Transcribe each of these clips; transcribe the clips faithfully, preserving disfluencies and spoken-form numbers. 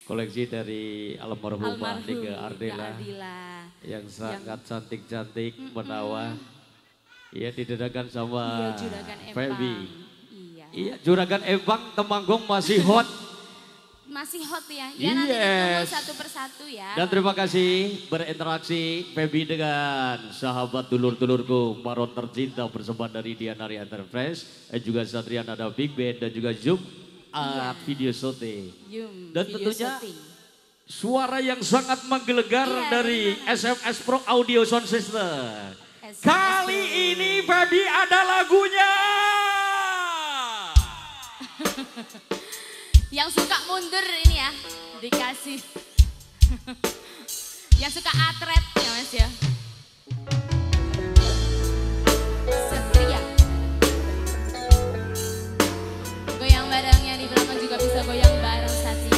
Koleksi dari almarhumah Nika Ardila, Ardila yang sangat yang... cantik-cantik, mm -mm. menawan. Iya, didadakan sama iya, Juragan Feby. Iya. Iya, Juragan Empang Temanggung masih hot. Masih hot ya. Ya yes. Nanti ditunggu satu persatu ya. Dan terima kasih berinteraksi Feby dengan sahabat dulur-dulurku Maron tercinta persembahan dari Dianari Enterprise, dan juga Satria Nada Big Band dan juga Zoom iya. Video shooting. Yum, dan video tentunya shooting. Suara yang sangat menggelegar iya, dari benar. S M S Pro Audio Sound System. S M S Kali Pro. Ini Feby ada lagunya. Yang suka mundur ini ya, dikasih. Yang suka atret ya Mas ya. Satria. Goyang barengnya di belakang juga bisa goyang bareng Satria.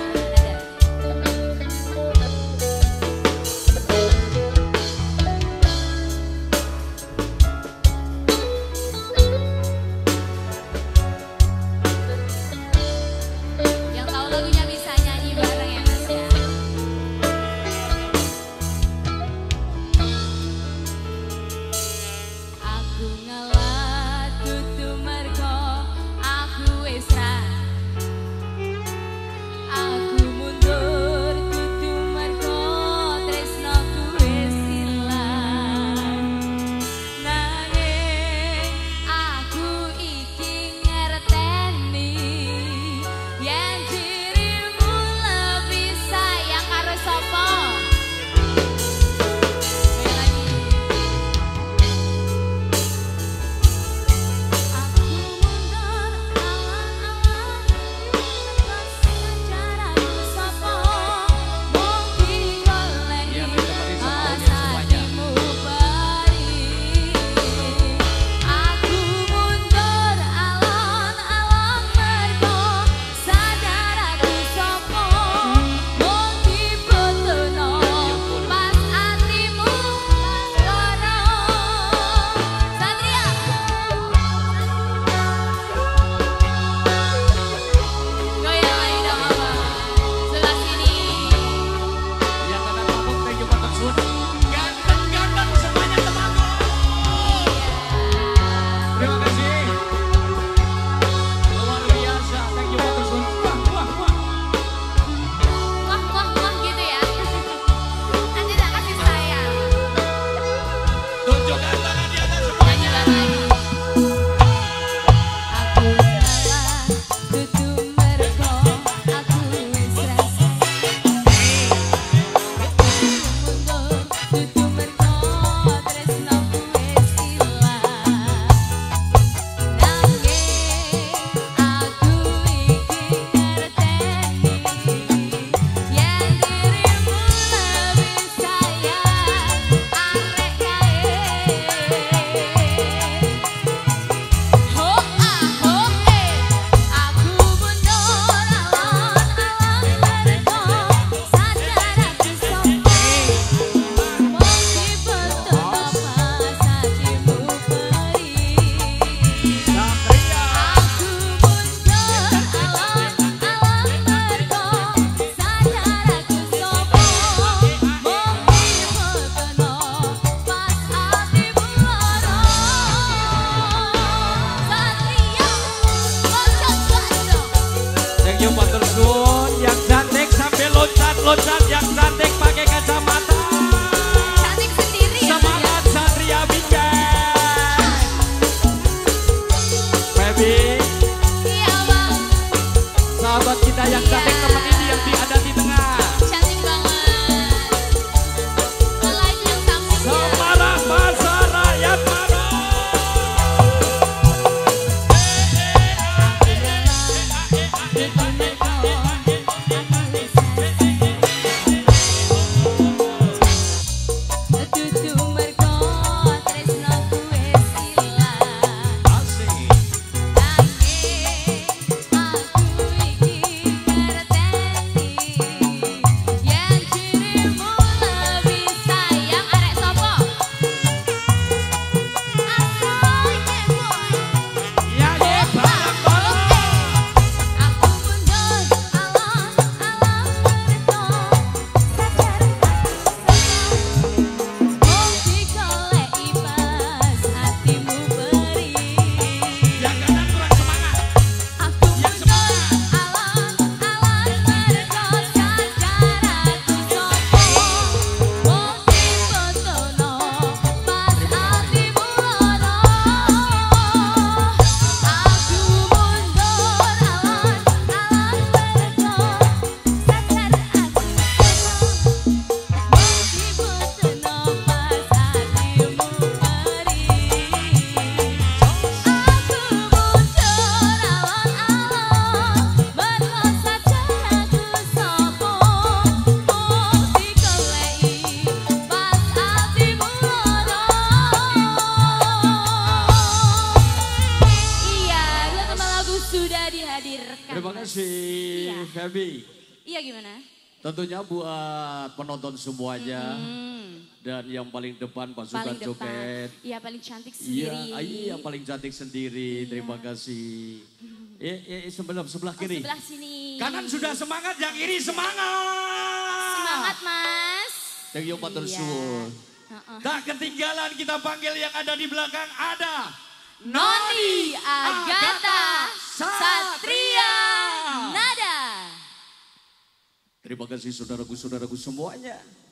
loncat yang cantik pakai kacamata. Cantik sendiri ya. Semangat Satria Bingkai. Feby. Iya bang. Sahabat kita yang cantik iya. teman ini yang ada di tengah. Cantik banget. Selain yang tamu. Semarang Masa Rakyat Maron. Feby. Iya gimana? Tentunya buat penonton semuanya. Hmm. Dan yang paling depan pasukan Paling depan. joget. Iya paling cantik Iya, sendiri. iya paling cantik sendiri. Iya. Terima kasih. Eh, eh, sebelah sebelah Oh, kiri. sebelah sini. Kanan sudah semangat, yang kiri semangat. Semangat mas. Thank you matur Iya. suwun. Uh-uh. Tak ketinggalan kita panggil yang ada di belakang ada Noni Agatha Satria Nada. Terima kasih saudaraku-saudaraku semuanya.